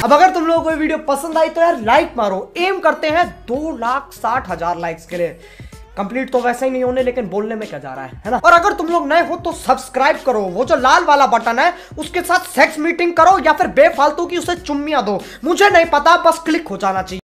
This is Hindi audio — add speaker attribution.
Speaker 1: अब अगर तुम लोगों को ये वीडियो पसंद आई तो यार लाइक मारो, एम करते हैं 2,60,000 लाइक्स के लिए। कंप्लीट तो वैसे ही नहीं होने, लेकिन बोलने में क्या जा रहा है ना। और अगर तुम लोग नए हो तो सब्सक्राइब करो, वो जो लाल वाला बटन है उसके साथ सेक्स मीटिंग करो या फिर बेफालतू की उसे चुम्मियां दो, मुझे नहीं पता, बस क्लिक हो जाना चाहिए।